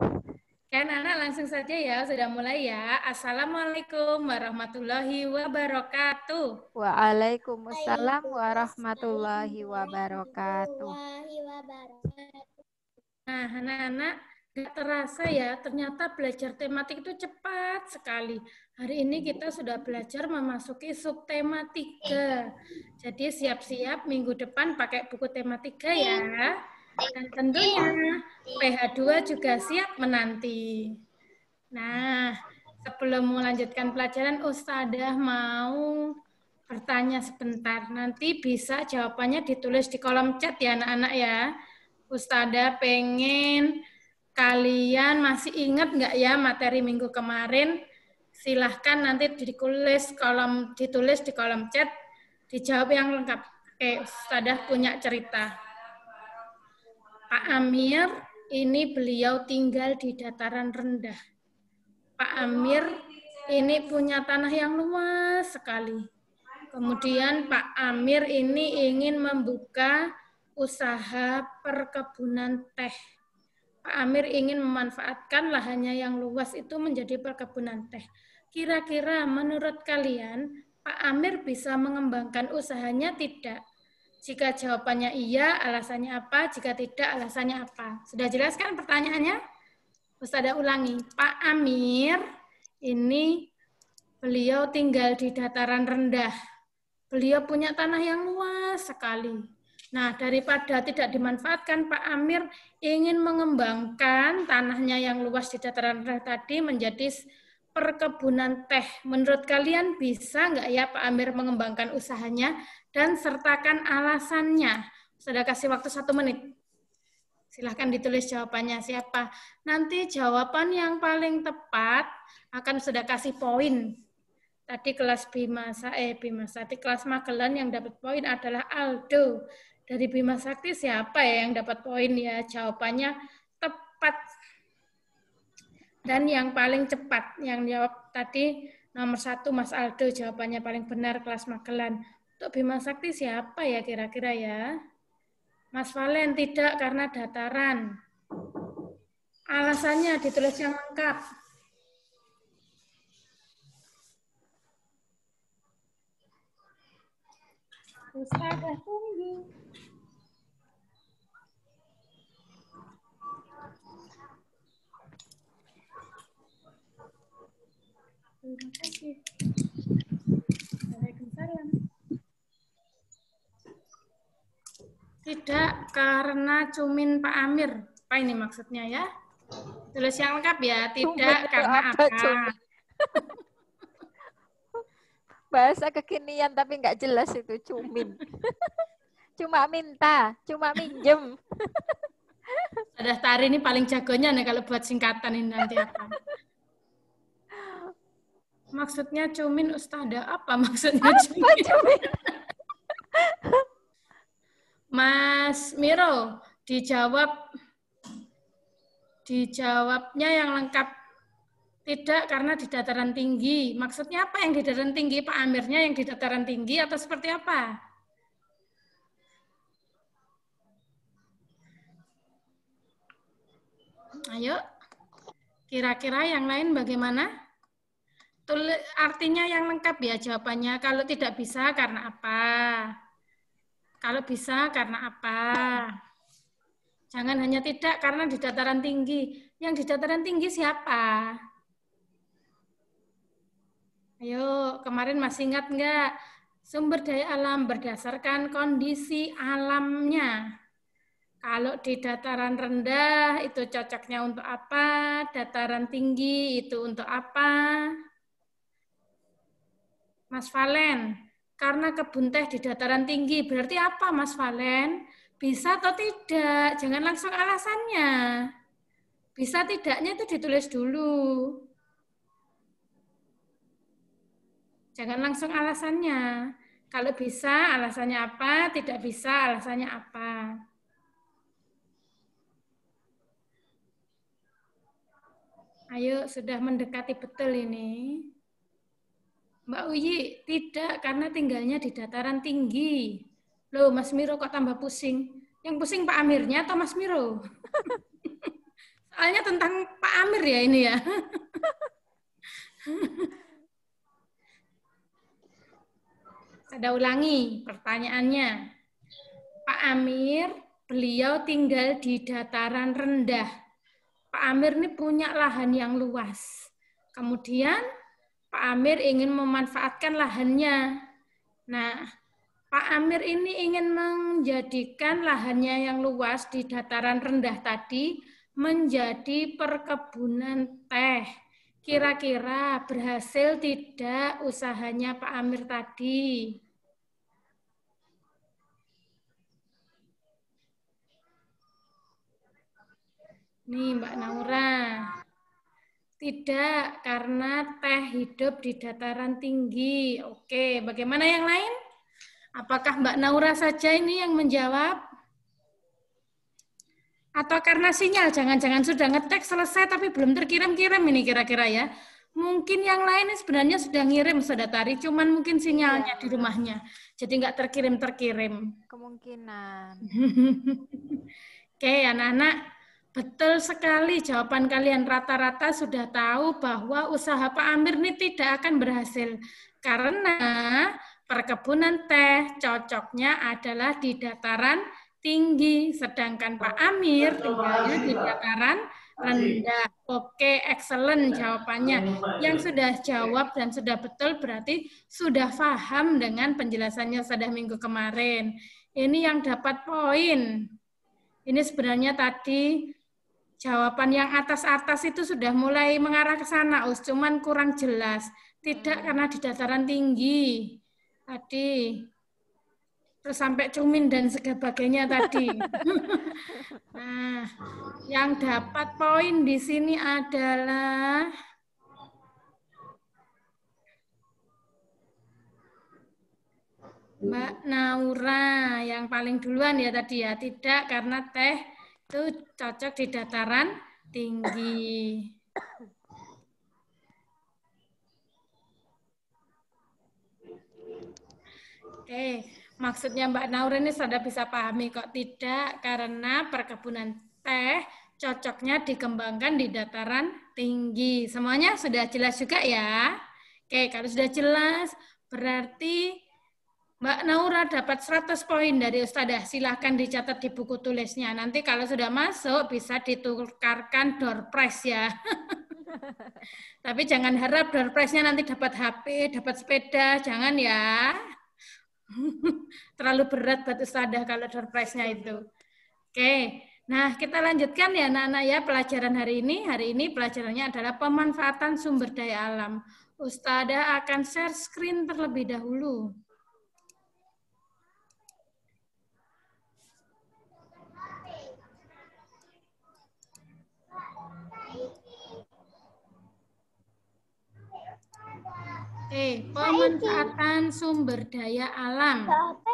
Kan anak langsung saja ya, sudah mulai ya. Assalamualaikum warahmatullahi wabarakatuh. Waalaikumsalam warahmatullahi wabarakatuh. Nah, anak-anak, gak terasa ya, ternyata belajar tematik itu cepat sekali. Hari ini kita sudah belajar memasuki subtema 3. Jadi siap-siap minggu depan pakai buku tema 3 ya. Dan tentunya PH2 juga siap menanti. Nah, sebelum melanjutkan pelajaran, Ustadzah mau bertanya sebentar. Nanti bisa jawabannya ditulis di kolom chat ya anak-anak ya. Ustadzah pengen kalian masih ingat nggak ya materi minggu kemarin? Silahkan nanti ditulis di kolom chat, dijawab yang lengkap. Oke, Ustadzah punya cerita. Pak Amir, ini beliau tinggal di dataran rendah. Pak Amir ini punya tanah yang luas sekali. Kemudian Pak Amir ini ingin membuka usaha perkebunan teh. Pak Amir ingin memanfaatkan lahannya yang luas itu menjadi perkebunan teh. Kira-kira menurut kalian, Pak Amir bisa mengembangkan usahanya tidak? Jika jawabannya iya, alasannya apa? Jika tidak, alasannya apa? Sudah jelas kan pertanyaannya? Ustazah ulangi, Pak Amir ini beliau tinggal di dataran rendah. Beliau punya tanah yang luas sekali. Nah, daripada tidak dimanfaatkan, Pak Amir ingin mengembangkan tanahnya yang luas di dataran rendah tadi menjadi perkebunan teh. Menurut kalian bisa nggak ya Pak Amir mengembangkan usahanya? Dan sertakan alasannya. Sudah kasih waktu 1 menit. Silahkan ditulis jawabannya siapa. Nanti jawaban yang paling tepat akan sudah kasih poin. Tadi kelas Bima Sakti kelas Magelan yang dapat poin adalah Aldo. Dari Bima Sakti siapa ya yang dapat poin ya? Jawabannya tepat. Dan yang paling cepat yang jawab tadi nomor 1 Mas Aldo, jawabannya paling benar kelas Magelan. Untuk Bima Sakti siapa ya kira-kira ya? Mas Valen tidak karena dataran. Alasannya ditulis yang lengkap. Ustazah tunggu. Terima kasih. Waalaikumsalam. Tidak karena cumin Pak Amir. Apa ini maksudnya ya? Tulis yang lengkap ya. Tidak karena apa? Cumin? Bahasa kekinian tapi nggak jelas itu cumin. Cuma minta, cuma minjem. Ada Tari ini paling jagonya nih kalau buat singkatan ini nanti apa? Maksudnya cumin Ustazah apa maksudnya cumin? Cumin? Mas Miro, dijawabnya yang lengkap. Tidak karena di dataran tinggi. Maksudnya apa yang di dataran tinggi? Pak Amirnya yang di dataran tinggi atau seperti apa? Ayo, kira-kira yang lain bagaimana? Artinya yang lengkap ya jawabannya. Kalau tidak bisa karena apa? Kalau bisa karena apa? Jangan hanya tidak karena di dataran tinggi. Yang di dataran tinggi siapa? Ayo, kemarin masih ingat nggak? Sumber daya alam berdasarkan kondisi alamnya. Kalau di dataran rendah itu cocoknya untuk apa? Dataran tinggi itu untuk apa? Mas Valen, karena kebun teh di dataran tinggi, berarti apa Mas Valen? Bisa atau tidak? Jangan langsung alasannya. Bisa tidaknya itu ditulis dulu. Jangan langsung alasannya. Kalau bisa, alasannya apa? Tidak bisa, alasannya apa? Ayo, sudah mendekati betul ini. Mbak Uyi, tidak, karena tinggalnya di dataran tinggi. Loh, Mas Miro kok tambah pusing? Yang pusing Pak Amirnya atau Mas Miro? Soalnya tentang Pak Amir ya ini ya. Saya ulangi pertanyaannya. Pak Amir, beliau tinggal di dataran rendah. Pak Amir ini punya lahan yang luas. Kemudian Pak Amir ingin memanfaatkan lahannya. Nah, Pak Amir ini ingin menjadikan lahannya yang luas di dataran rendah tadi menjadi perkebunan teh. Kira-kira berhasil tidak usahanya Pak Amir tadi? Nih Mbak Naura. Tidak, karena teh hidup di dataran tinggi. Oke, bagaimana yang lain? Apakah Mbak Naura saja ini yang menjawab? Atau karena sinyal, jangan-jangan sudah ngetek selesai tapi belum terkirim-kirim ini kira-kira ya. Mungkin yang lain sebenarnya sudah ngirim, sudah tarik, cuman mungkin sinyalnya di rumahnya. Jadi nggak terkirim-terkirim. Kemungkinan. Oke, anak-anak, betul sekali jawaban kalian. Rata-rata sudah tahu bahwa usaha Pak Amir ini tidak akan berhasil. Karena perkebunan teh cocoknya adalah di dataran tinggi, sedangkan Pak Amir tinggalnya di dataran rendah. Oke, excellent jawabannya. Yang sudah jawab dan sudah betul berarti sudah paham dengan penjelasannya pada minggu kemarin. Ini yang dapat poin. Ini sebenarnya tadi jawaban yang atas-atas itu sudah mulai mengarah ke sana, cuman kurang jelas. Tidak karena di dataran tinggi. Tadi terus sampai cumin dan sebagainya tadi. Nah, yang dapat poin di sini adalah Mbak Naura yang paling duluan ya tadi ya. Tidak karena teh itu cocok di dataran tinggi. Oke, maksudnya Mbak Naura ini sudah bisa pahami kok. Tidak, karena perkebunan teh cocoknya dikembangkan di dataran tinggi. Semuanya sudah jelas juga ya? Oke, kalau sudah jelas, berarti Mbak Naura dapat 100 poin dari Ustadzah. Silahkan dicatat di buku tulisnya. Nanti kalau sudah masuk, bisa ditukarkan door prize ya. Tapi jangan harap door prize-nya nanti dapat HP, dapat sepeda. Jangan ya. Terlalu berat buat Ustadzah kalau door prize-nya itu. Oke, nah kita lanjutkan ya anak-anak ya pelajaran hari ini. Hari ini pelajarannya adalah pemanfaatan sumber daya alam. Ustadzah akan share screen terlebih dahulu. Oke, pemanfaatan sumber daya alam.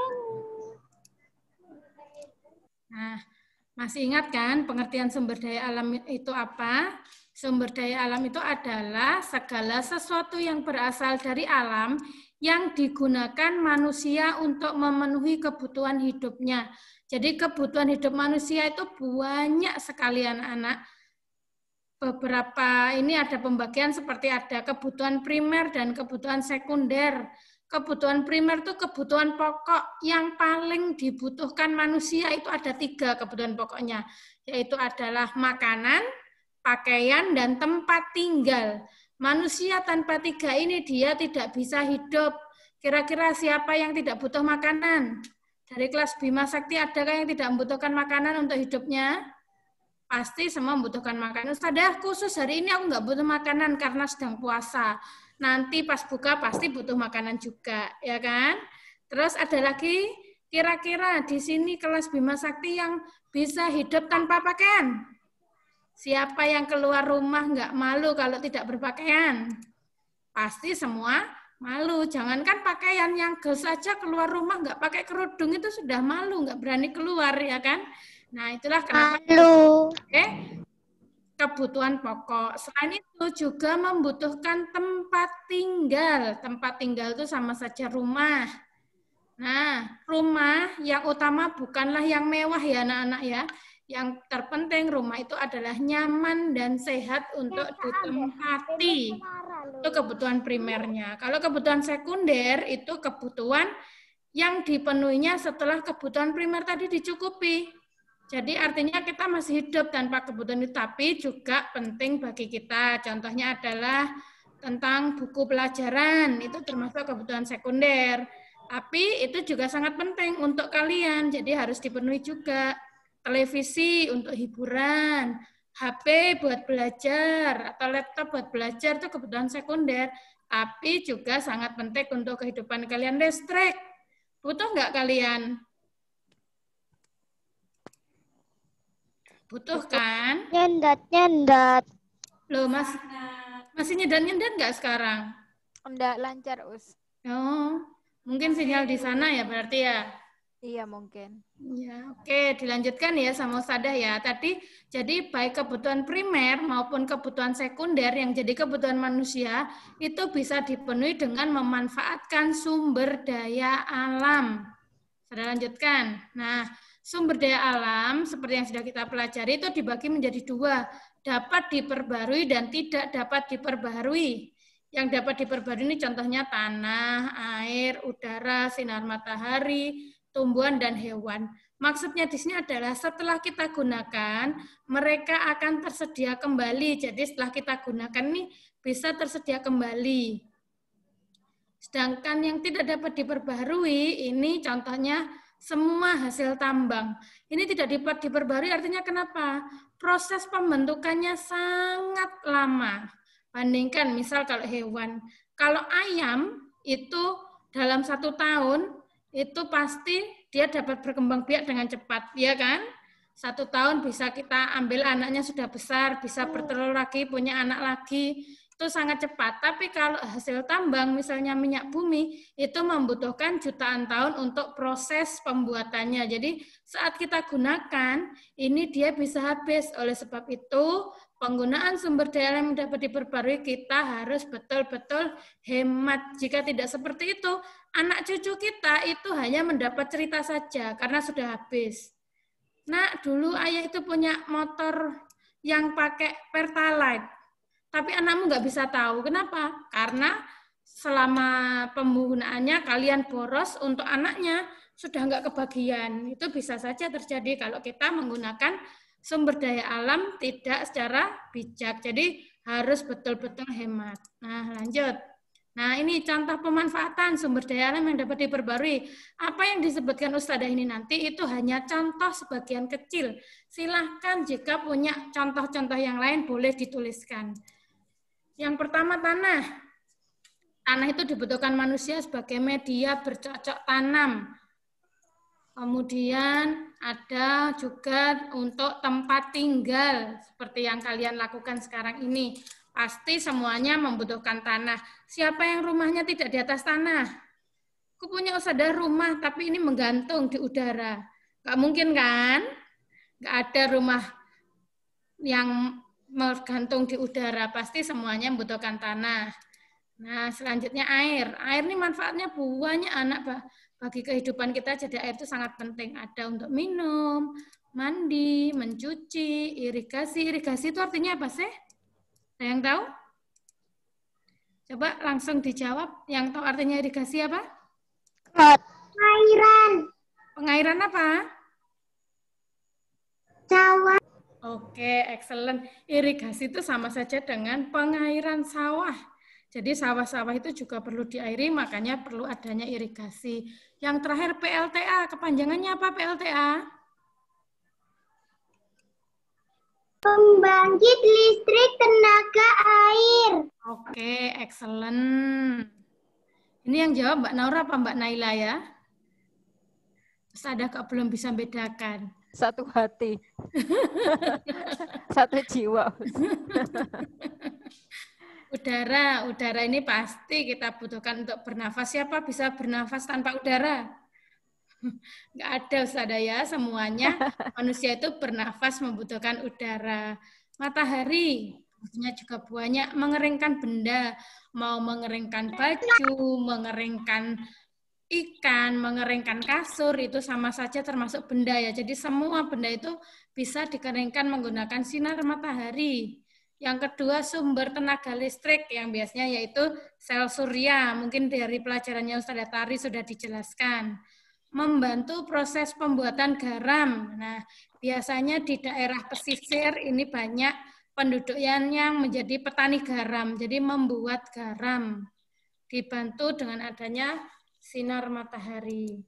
Nah, masih ingat kan pengertian sumber daya alam itu apa? Sumber daya alam itu adalah segala sesuatu yang berasal dari alam yang digunakan manusia untuk memenuhi kebutuhan hidupnya. Jadi kebutuhan hidup manusia itu banyak sekali anak-anak. Beberapa ini ada pembagian seperti ada kebutuhan primer dan kebutuhan sekunder. Kebutuhan primer itu kebutuhan pokok yang paling dibutuhkan manusia itu ada 3 kebutuhan pokoknya, yaitu adalah makanan, pakaian, dan tempat tinggal. Manusia tanpa 3 ini dia tidak bisa hidup. Kira-kira siapa yang tidak butuh makanan? Dari kelas Bima Sakti adakah yang tidak membutuhkan makanan untuk hidupnya? Pasti semua membutuhkan makanan. Ustadzah, khusus hari ini aku nggak butuh makanan karena sedang puasa. Nanti pas buka pasti butuh makanan juga, ya kan? Terus ada lagi, kira-kira di sini kelas Bima Sakti yang bisa hidup tanpa pakaian? Siapa yang keluar rumah nggak malu kalau tidak berpakaian? Pasti semua malu. Jangankan pakaian, yang girls saja keluar rumah nggak pakai kerudung itu sudah malu, nggak berani keluar, ya kan? Nah, itulah kenapa kebutuhan pokok. Selain itu juga membutuhkan tempat tinggal. Tempat tinggal itu sama saja rumah. Nah, rumah yang utama bukanlah yang mewah ya anak-anak ya. Yang terpenting rumah itu adalah nyaman dan sehat untuk ditempati. Itu kebutuhan primernya. Kalau kebutuhan sekunder itu kebutuhan yang dipenuhinya setelah kebutuhan primer tadi dicukupi. Jadi artinya kita masih hidup tanpa kebutuhan itu, tapi juga penting bagi kita. Contohnya adalah tentang buku pelajaran, itu termasuk kebutuhan sekunder. Tapi itu juga sangat penting untuk kalian, jadi harus dipenuhi juga. Televisi untuk hiburan, HP buat belajar, atau laptop buat belajar, itu kebutuhan sekunder. Tapi juga sangat penting untuk kehidupan kalian. Listrik, butuh nggak kalian? Butuh kan? Nyendat. Loh, masih nyedan-nyedan nggak sekarang? Enggak lancar, Us. Oh, mungkin sinyal di sana ya berarti ya? Iya, mungkin. Ya, oke, dilanjutkan ya sama Ustadzah ya. Jadi baik kebutuhan primer maupun kebutuhan sekunder yang jadi kebutuhan manusia itu bisa dipenuhi dengan memanfaatkan sumber daya alam. Sudah lanjutkan. Nah, sumber daya alam seperti yang sudah kita pelajari itu dibagi menjadi dua, dapat diperbarui dan tidak dapat diperbarui. Yang dapat diperbarui ini contohnya tanah, air, udara, sinar matahari, tumbuhan dan hewan. Maksudnya di sini adalah setelah kita gunakan, mereka akan tersedia kembali. Jadi setelah kita gunakan ini bisa tersedia kembali. Sedangkan yang tidak dapat diperbarui, ini contohnya semua hasil tambang. Ini tidak dapat diperbarui artinya kenapa? Proses pembentukannya sangat lama. Bandingkan misal kalau hewan. Kalau ayam itu dalam 1 tahun, itu pasti dia dapat berkembang biak dengan cepat, ya kan? 1 tahun bisa kita ambil anaknya sudah besar, bisa bertelur lagi, punya anak lagi, itu sangat cepat. Tapi kalau hasil tambang, misalnya minyak bumi, itu membutuhkan jutaan tahun untuk proses pembuatannya. Jadi saat kita gunakan, ini dia bisa habis. Oleh sebab itu, penggunaan sumber daya alam yang dapat diperbarui, kita harus betul-betul hemat. Jika tidak seperti itu, anak cucu kita itu hanya mendapat cerita saja, karena sudah habis. Nah, dulu ayah itu punya motor yang pakai Pertalite. Tapi anakmu nggak bisa tahu. Kenapa? Karena selama penggunaannya kalian boros untuk anaknya sudah nggak kebagian. Itu bisa saja terjadi kalau kita menggunakan sumber daya alam tidak secara bijak. Jadi harus betul-betul hemat. Nah, lanjut. Nah, ini contoh pemanfaatan sumber daya alam yang dapat diperbarui. Apa yang disebutkan Ustadzah ini nanti itu hanya contoh sebagian kecil. Silahkan jika punya contoh-contoh yang lain boleh dituliskan. Yang pertama tanah. Tanah itu dibutuhkan manusia sebagai media bercocok tanam. Kemudian ada juga untuk tempat tinggal seperti yang kalian lakukan sekarang ini. Pasti semuanya membutuhkan tanah. Siapa yang rumahnya tidak di atas tanah? Aku punya Ustadzah rumah tapi ini menggantung di udara. Nggak mungkin kan? Nggak ada rumah yang bergantung di udara, pasti semuanya membutuhkan tanah. Nah, selanjutnya air. Air ini manfaatnya banyak anak bagi kehidupan kita, jadi air itu sangat penting. Ada untuk minum, mandi, mencuci, irigasi. Irigasi itu artinya apa sih? Ada yang tahu? Coba langsung dijawab. Yang tahu artinya irigasi apa? Pengairan. Pengairan apa? Sawah. Oke, excellent. Irigasi itu sama saja dengan pengairan sawah. Jadi sawah-sawah itu juga perlu diairi, makanya perlu adanya irigasi. Yang terakhir PLTA, kepanjangannya apa PLTA? Pembangkit listrik tenaga air. Oke, excellent. Ini yang jawab Mbak Naura apa Mbak Naila ya? Terus ada kok belum bisa bedakan. Satu hati. Satu jiwa. Udara ini pasti kita butuhkan untuk bernafas. Siapa bisa bernafas tanpa udara? Nggak ada Ustazah ya, semuanya manusia itu bernafas membutuhkan udara. Matahari, maksudnya juga banyak mengeringkan benda, mau mengeringkan baju, mengeringkan ikan, mengeringkan kasur, itu sama saja termasuk benda ya. Jadi semua benda itu bisa dikeringkan menggunakan sinar matahari. Yang kedua, sumber tenaga listrik yang biasanya yaitu sel surya. Mungkin dari pelajarannya Ustazah Tari sudah dijelaskan. Membantu proses pembuatan garam. Nah, biasanya di daerah pesisir ini banyak penduduk yang menjadi petani garam, jadi membuat garam. Dibantu dengan adanya sinar matahari.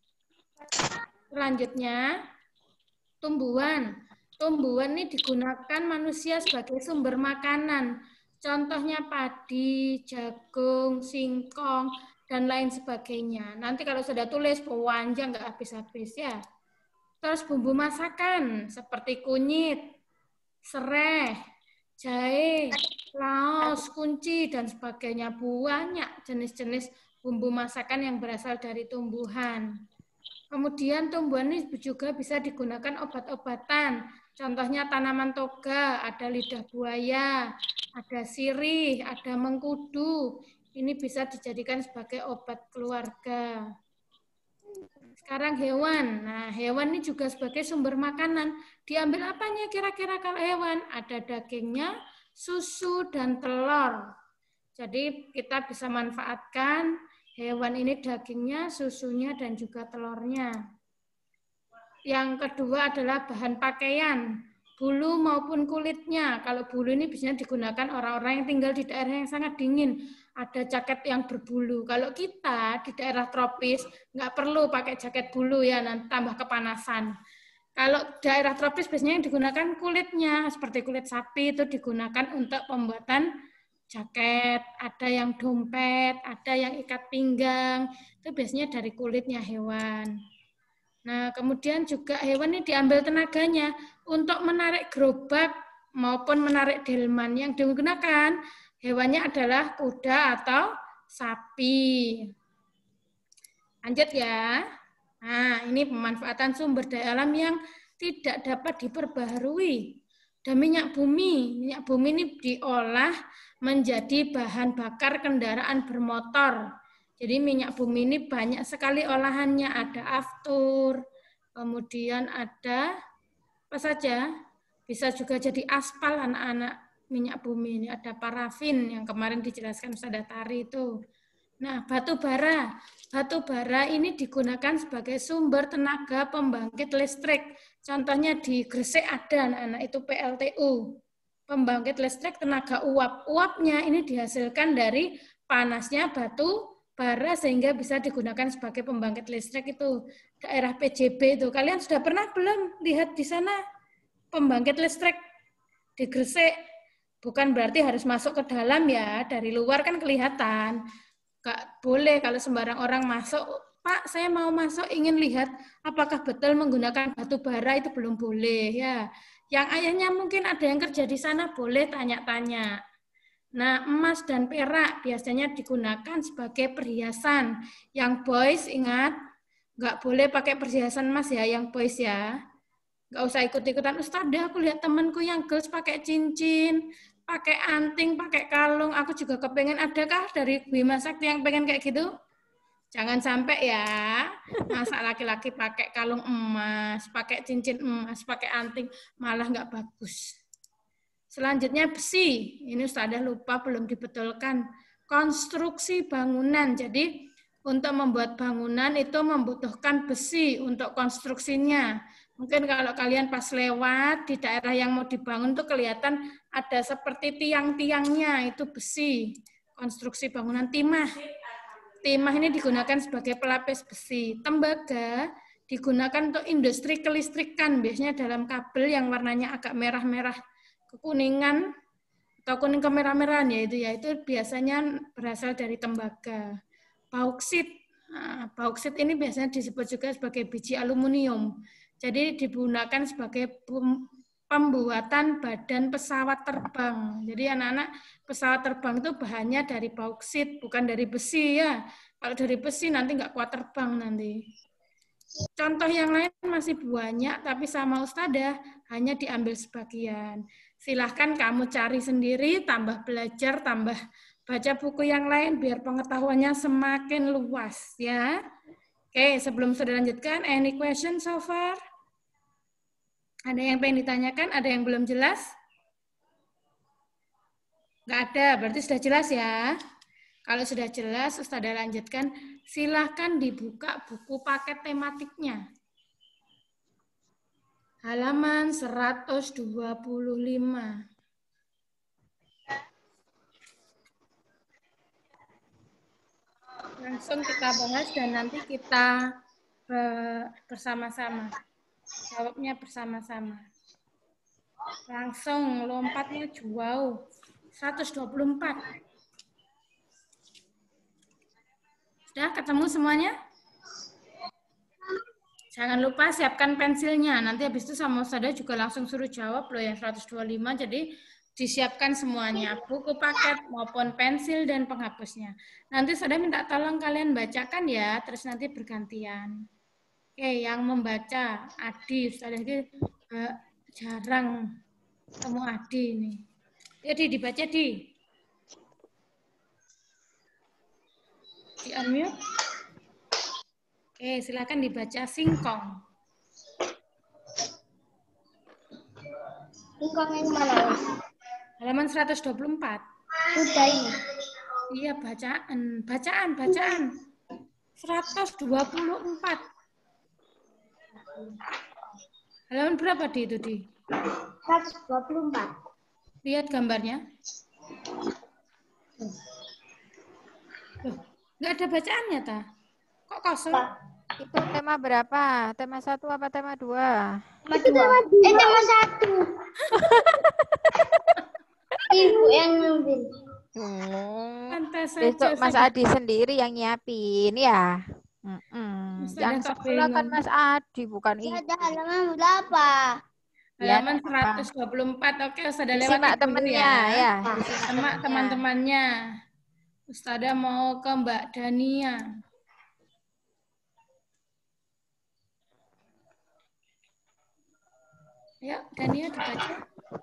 Selanjutnya, tumbuhan. Tumbuhan ini digunakan manusia sebagai sumber makanan. Contohnya padi, jagung, singkong, dan lain sebagainya. Nanti kalau sudah tulis panjang nggak habis-habis ya. Terus bumbu masakan seperti kunyit, serai, jahe, laos, kunci, dan sebagainya. Banyak jenis-jenis bumbu masakan yang berasal dari tumbuhan. Kemudian tumbuhan ini juga bisa digunakan obat-obatan. Contohnya tanaman toga, ada lidah buaya, ada sirih, ada mengkudu. Ini bisa dijadikan sebagai obat keluarga. Sekarang hewan. Nah, hewan ini juga sebagai sumber makanan. Diambil apanya kira-kira kalau hewan? Ada dagingnya, susu, dan telur. Jadi kita bisa manfaatkan hewan ini dagingnya, susunya, dan juga telurnya. Yang kedua adalah bahan pakaian, bulu maupun kulitnya. Kalau bulu ini biasanya digunakan orang-orang yang tinggal di daerah yang sangat dingin. Ada jaket yang berbulu. Kalau kita di daerah tropis, nggak perlu pakai jaket bulu ya, nanti tambah kepanasan. Kalau daerah tropis biasanya yang digunakan kulitnya, seperti kulit sapi itu digunakan untuk pembuatan jaket, ada yang dompet, ada yang ikat pinggang, itu biasanya dari kulitnya hewan. Nah, kemudian juga hewan ini diambil tenaganya untuk menarik gerobak maupun menarik delman. Yang digunakan hewannya adalah kuda atau sapi. Lanjut ya. Nah, ini pemanfaatan sumber daya alam yang tidak dapat diperbaharui. Dan minyak bumi. Minyak bumi ini diolah menjadi bahan bakar kendaraan bermotor. Jadi minyak bumi ini banyak sekali olahannya, ada aftur, kemudian ada apa saja, bisa juga jadi aspal anak-anak minyak bumi ini, ada parafin yang kemarin dijelaskan Ustazah Tari itu. Nah, batu bara. Batu bara ini digunakan sebagai sumber tenaga pembangkit listrik. Contohnya di Gresik ada anak-anak itu PLTU. Pembangkit listrik tenaga uap. Uapnya ini dihasilkan dari panasnya batu bara sehingga bisa digunakan sebagai pembangkit listrik itu daerah PJB itu. Kalian sudah pernah belum lihat di sana pembangkit listrik di Gresik? Bukan berarti harus masuk ke dalam ya, dari luar kan kelihatan. Nggak boleh kalau sembarang orang masuk, Pak saya mau masuk ingin lihat apakah betul menggunakan batu bara, itu belum boleh ya. Yang ayahnya mungkin ada yang kerja di sana boleh tanya-tanya. Nah, emas dan perak biasanya digunakan sebagai perhiasan. Yang boys ingat, nggak boleh pakai perhiasan emas ya, yang boys ya. Nggak usah ikut-ikutan, Ustazah aku lihat temanku yang girls pakai cincin, pakai anting, pakai kalung, aku juga kepengen. Adakah dari Bima Sakti yang pengen kayak gitu? Jangan sampai ya, masa laki-laki pakai kalung emas, pakai cincin emas, pakai anting, malah nggak bagus. Selanjutnya besi, ini Ustazah lupa belum dibetulkan. Konstruksi bangunan, jadi untuk membuat bangunan itu membutuhkan besi untuk konstruksinya. Mungkin kalau kalian pas lewat di daerah yang mau dibangun tuh kelihatan ada seperti tiang-tiangnya, itu besi. Konstruksi bangunan. Timah. Timah ini digunakan sebagai pelapis besi. Tembaga digunakan untuk industri kelistrikan, biasanya dalam kabel yang warnanya agak merah-merah kekuningan atau kuning kemerah-merahan ya itu biasanya berasal dari tembaga. Bauksit. Nah, bauksit ini biasanya disebut juga sebagai biji aluminium. Jadi digunakan sebagai pembuatan badan pesawat terbang. Jadi anak-anak pesawat terbang itu bahannya dari bauksit, bukan dari besi ya. Kalau dari besi nanti nggak kuat terbang nanti. Contoh yang lain masih banyak, tapi sama Ustazah hanya diambil sebagian. Silahkan kamu cari sendiri, tambah belajar, tambah baca buku yang lain, biar pengetahuannya semakin luas ya. Oke, sebelum sudah lanjutkan, any question so far? Ada yang pengen ditanyakan? Ada yang belum jelas? Nggak ada, berarti sudah jelas ya. Kalau sudah jelas, Ustazah lanjutkan. Silahkan dibuka buku paket tematiknya. Halaman 125. Langsung kita bahas dan nanti kita bersama-sama. Jawabnya bersama-sama. Langsung lompatnya jauh. 124. Sudah ketemu semuanya? Jangan lupa siapkan pensilnya. Nanti habis itu sama Ustazah juga langsung suruh jawab loh yang 125. Jadi disiapkan semuanya, buku paket maupun pensil dan penghapusnya. Nanti Ustazah minta tolong kalian bacakan ya, terus nanti bergantian. Oke, yang membaca Adi. Ustazah ini jarang ketemu Adi ini. Jadi dibaca di unmute. Oke, silakan dibaca singkong. Singkong yang mana? Halaman 124. Sudah ini. Iya, bacaan. 124. Halaman berapa di itu, Di? 124. Lihat gambarnya. Loh, nggak ada bacaannya, Ta? Kok kosong? Itu tema berapa? Tema 1 apa tema 2? Tema 1. Ibu yang ngambil. Pantas Besok saja. Mas Adi sendiri yang nyiapin ya. Ustazah Yang kok sekolah kan bingung. Mas Adi bukan ibu. Ada halaman berapa? Halaman Ya, 124. Oke, Ustazah disimak lewati dulu temennya ya. Simak teman-temannya. Ustazah mau ke Mbak Dania. Yuk, Dania dibaca.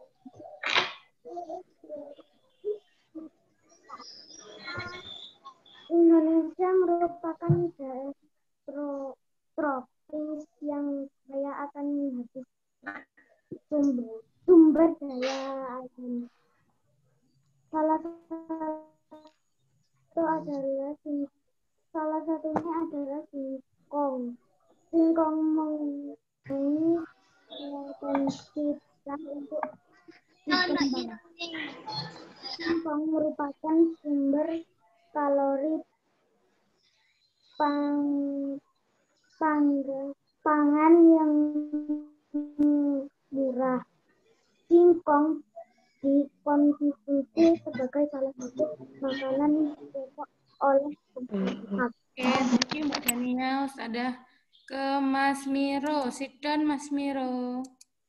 Indonesia merupakan daerah tropis yang kaya akan sumber daya alam. Salah satunya adalah singkong. Singkong mempunyai potensi untuk dikembang. Singkong merupakan sumber kalori pangan yang murah. Singkong dikonsumsi sebagai salah satu makanan pokok oleh masyarakat. Oke, thank you Mbak Dania. Ustazah ke Mas Miro. Sit down, Mas Miro.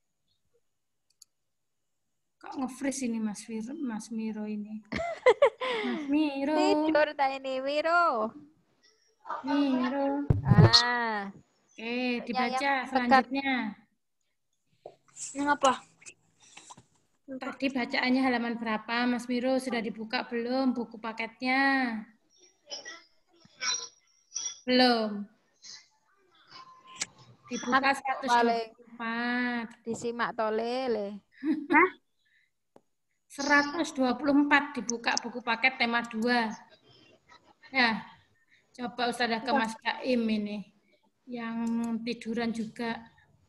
Kok nge-freeze ini Mas Miro ini? Mas Miro. Tidur tak ini Wiro. Miro. Oke, dibaca selanjutnya. Yang apa? Tadi bacaannya halaman berapa, Mas Miro? Sudah dibuka belum buku paketnya? Belum. Dibuka 124. Disimak tolele. 124 dibuka buku paket tema 2. Ya, coba Ustazah ke Mas Baim ini. Yang tiduran juga.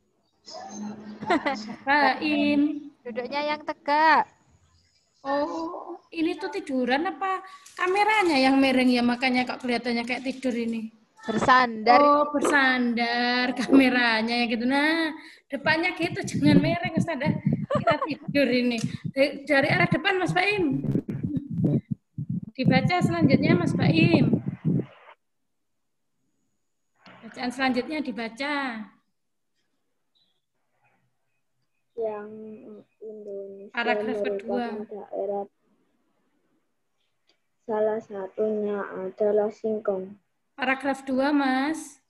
Mas Baim. Duduknya yang tegak. Oh, ini tuh tiduran apa kameranya yang miring ya? Makanya kok kelihatannya kayak tidur ini. Bersandar. Oh, bersandar kameranya ya gitu. Nah, depannya gitu, jangan miring Ustazah. Kita tidur ini. Dari arah depan Mas Baim. Dibaca selanjutnya Mas Baim. Bacaan selanjutnya dibaca. Yang Indonesia Paragraf kedua. merupakan daerah, salah satunya adalah singkong. Paragraf 2, Mas.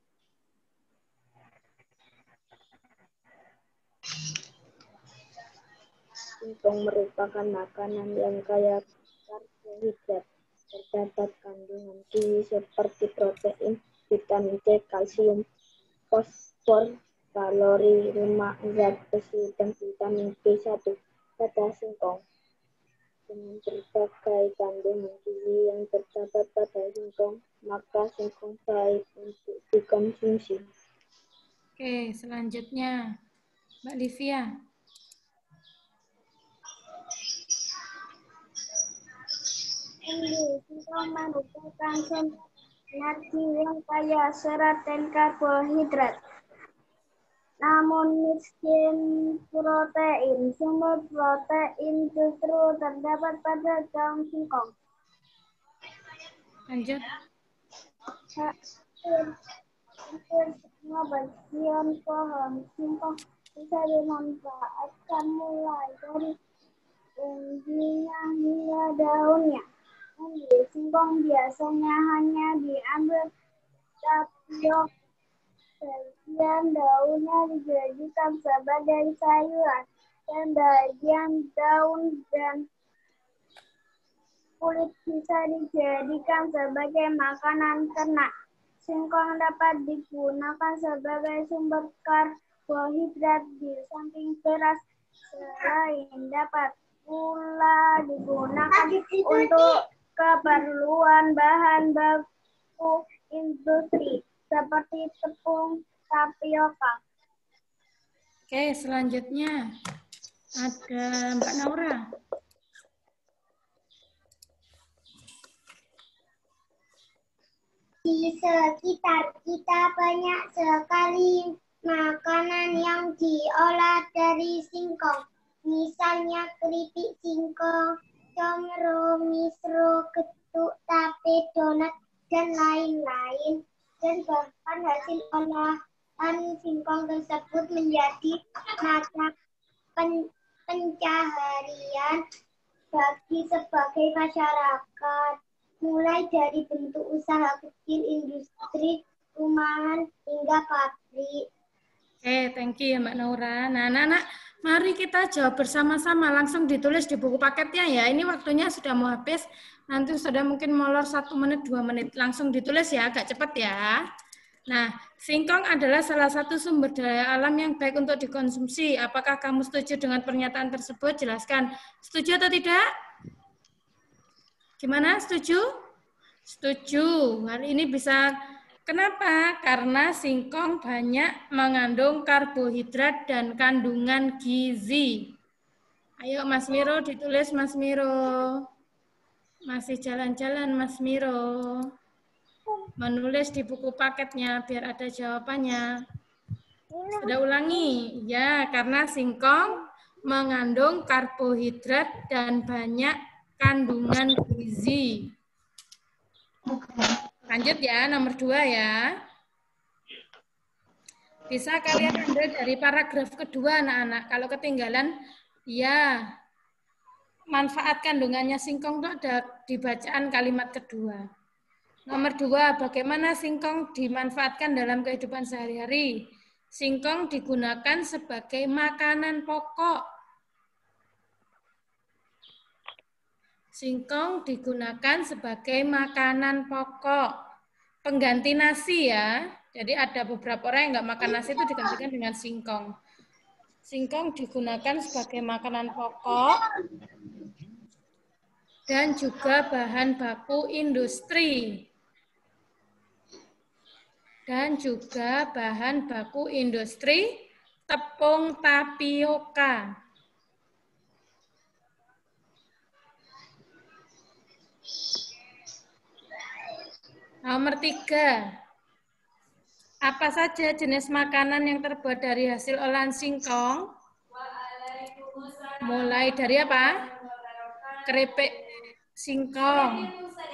Singkong merupakan makanan yang kaya karbohidrat, terdapat kandungan gizi seperti protein, vitamin C, kalsium, fosfor, kalori, lemak, zat besi, dan vitamin B1 pada singkong. Dengan berbagai kandungan gizi yang terdapat pada singkong, maka singkong baik untuk dikonsumsi. Oke, selanjutnya Mbak Livia. Singkong merupakan sumber energi yang kaya serat dan karbohidrat, namun miskin protein. Sumber protein justru terdapat pada daun singkong. Lanjut. Hampir semua bagian pohon singkong bisa dimanfaatkan mulai dari umbinya hingga daunnya. Umbi singkong biasanya hanya diambil tapioka. Bagian daunnya dijadikan sebagai sayuran dan bagian daun dan kulit bisa dijadikan sebagai makanan ternak. Singkong dapat digunakan sebagai sumber karbohidrat di samping beras. Selain dapat pula digunakan untuk keperluan bahan baku industri seperti tepung tapioka. Oke, selanjutnya ada Mbak Naura. Di sekitar kita banyak sekali makanan yang diolah dari singkong. Misalnya keripik singkong, comro, misro, getuk, tape, donat, dan lain-lain. Dan bahkan hasil olahan singkong tersebut menjadi mata pencaharian bagi sebagai masyarakat. Mulai dari bentuk usaha kecil, industri, rumahan, hingga pabrik. Oke, thank you ya Mbak Naura. Nah, anak-anak, mari kita jawab bersama-sama. Langsung ditulis di buku paketnya ya. Ini waktunya sudah mau habis. Nanti sudah mungkin molor 1 menit, 2 menit. Langsung ditulis ya, agak cepat ya. Nah, singkong adalah salah satu sumber daya alam yang baik untuk dikonsumsi. Apakah kamu setuju dengan pernyataan tersebut? Jelaskan. Setuju atau tidak? Gimana? Setuju? Setuju. Hal ini bisa... Kenapa? Karena singkong banyak mengandung karbohidrat dan kandungan gizi. Ayo Mas Miro ditulis Mas Miro. Masih jalan-jalan Mas Miro. Menulis di buku paketnya biar ada jawabannya. Sudah ulangi? Ya, karena singkong mengandung karbohidrat dan banyak kandungan gizi. Lanjut ya, nomor 2 ya. Bisa kalian ambil dari paragraf kedua anak-anak. Kalau ketinggalan, ya manfaat kandungannya singkong itu ada di bacaan kalimat kedua. Nomor 2, bagaimana singkong dimanfaatkan dalam kehidupan sehari-hari? Singkong digunakan sebagai makanan pokok. Singkong digunakan sebagai makanan pokok. Pengganti nasi ya. Jadi ada beberapa orang yang nggak makan nasi itu digantikan dengan singkong. Singkong digunakan sebagai makanan pokok dan juga bahan baku industri. Dan juga bahan baku industri tepung tapioka. Nomor 3. Apa saja jenis makanan yang terbuat dari hasil olahan singkong? Mulai dari apa? Keripik singkong,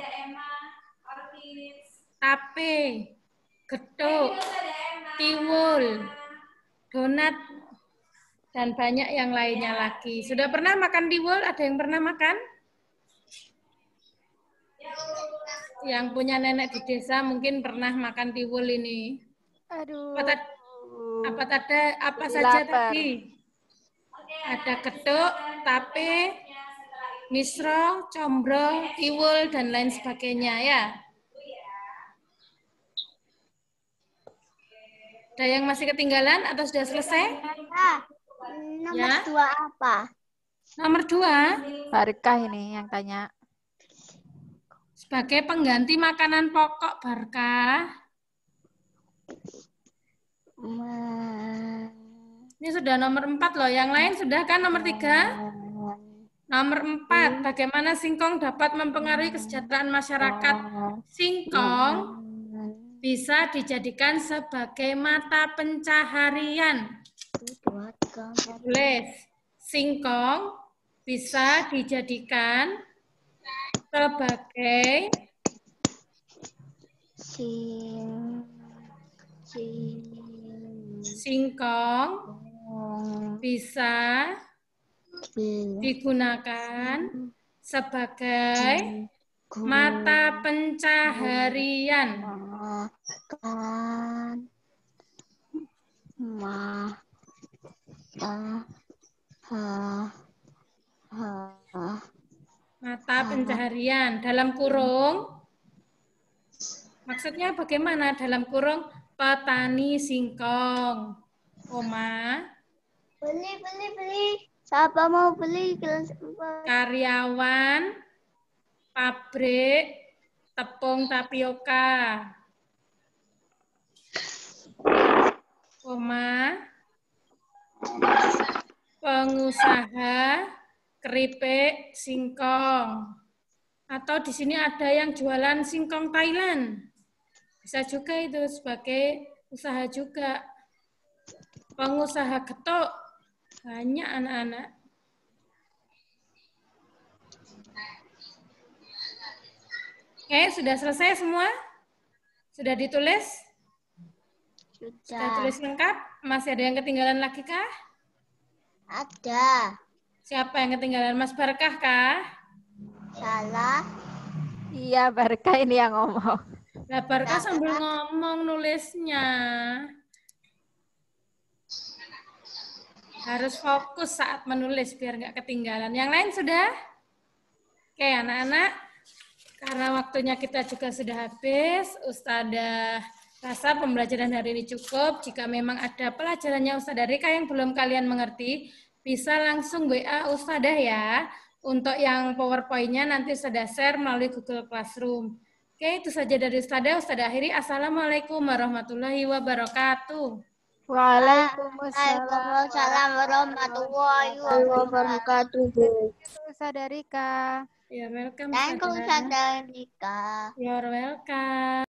tape, getuk, tiwul, donat, dan banyak yang lainnya lagi. Sudah pernah makan tiwul? Ada yang pernah makan? Yang punya nenek di desa mungkin pernah makan tiwul ini. Aduh. Apa saja tadi? Ada getuk, tape, misro, combro, tiwul, dan lain sebagainya ya. Ada yang masih ketinggalan atau sudah selesai? Nomor Ya. 2 apa? Nomor 2, Barkah ini yang tanya. sebagai pengganti makanan pokok Barkah. Ini sudah nomor 4 loh. Yang lain sudah kan nomor 3? Nomor 4, bagaimana singkong dapat mempengaruhi kesejahteraan masyarakat? Singkong bisa dijadikan sebagai mata pencaharian. Tulis, singkong bisa dijadikan sebagai singkong bisa digunakan sebagai mata pencaharian. Mata pencaharian dalam kurung. Maksudnya bagaimana dalam kurung? Petani singkong. Koma. Beli. Siapa mau beli? Karyawan pabrik tepung tapioka. Koma. Pengusaha keripik singkong. Atau di sini ada yang jualan singkong Thailand. Bisa juga itu sebagai usaha juga. Pengusaha getuk. Banyak anak-anak. Oke, sudah selesai semua? Sudah ditulis? Sudah tulis lengkap? Masih ada yang ketinggalan lagi kah? Ada. Siapa yang ketinggalan? Mas Barkah kah? Salah. Iya, Barkah ini yang ngomong. Lah Barkah sambil ngomong nulisnya. Harus fokus saat menulis biar nggak ketinggalan. Yang lain sudah? Oke, anak-anak. Karena waktunya kita juga sudah habis, Ustadzah rasa pembelajaran hari ini cukup. Jika memang ada pelajarannya Ustadzah Rika yang belum kalian mengerti, bisa langsung WA Ustadzah ya. Untuk yang PowerPoint-nya nanti Ustadzah share melalui Google Classroom. Oke, itu saja dari Ustadzah. Ustadzah akhiri. Assalamualaikum warahmatullahi wabarakatuh. Waalaikumsalam warahmatullahi wabarakatuh. Ustadzah Rika. Ya, welcome. Thank you, Ustadzah Rika. You're welcome.